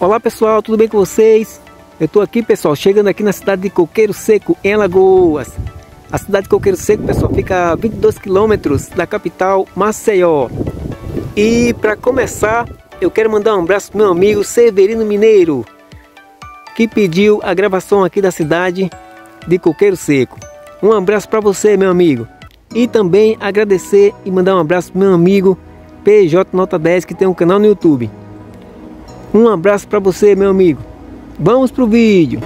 Olá pessoal, tudo bem com vocês? Eu estou aqui, pessoal, chegando aqui na cidade de Coqueiro Seco, em Alagoas. A cidade de Coqueiro Seco, pessoal, fica a 22 quilômetros da capital, Maceió. E para começar, eu quero mandar um abraço para meu amigo Severino Mineiro, que pediu a gravação aqui da cidade de Coqueiro Seco. Um abraço para você, meu amigo. E também agradecer e mandar um abraço para meu amigo PJ Nota 10, que tem um canal no YouTube. Um abraço para você, meu amigo. Vamos pro vídeo.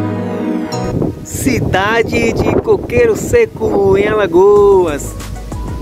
cidade de Coqueiro Seco, em Alagoas.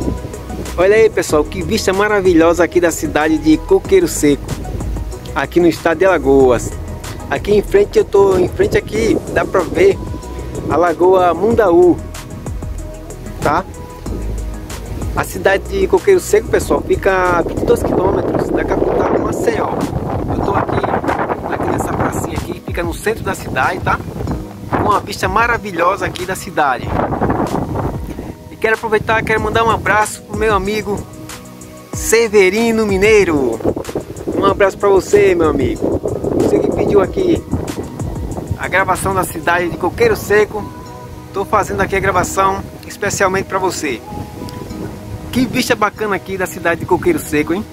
Olha aí, pessoal, que vista maravilhosa aqui da cidade de Coqueiro Seco, aqui no estado de Alagoas. Aqui em frente, eu tô em frente aqui, dá pra ver a Lagoa Mundaú, tá? A cidade de Coqueiro Seco, pessoal, fica a 22 quilômetros da capital, Maceió. Eu tô aqui nessa pracinha aqui, fica no centro da cidade, tá? Com uma vista maravilhosa aqui da cidade. E quero aproveitar, quero mandar um abraço pro meu amigo Severino Mineiro. Um abraço para você, meu amigo. Você que pediu aqui a gravação da cidade de Coqueiro Seco, tô fazendo aqui a gravação especialmente para você. Que vista bacana aqui da cidade de Coqueiro Seco, hein?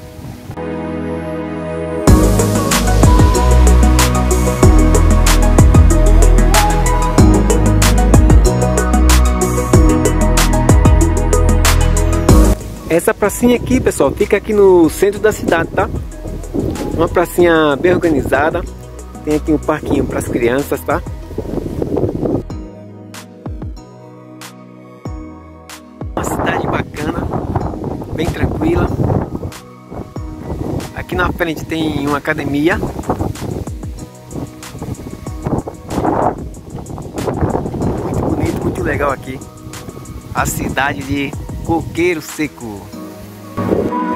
Essa pracinha aqui, pessoal, fica aqui no centro da cidade, tá? Uma pracinha bem organizada. Tem aqui um parquinho para as crianças, tá? Uma cidade bacana, bem tranquila. Aqui na frente tem uma academia. Muito bonito, muito legal aqui. A cidade de Coqueiro Seco.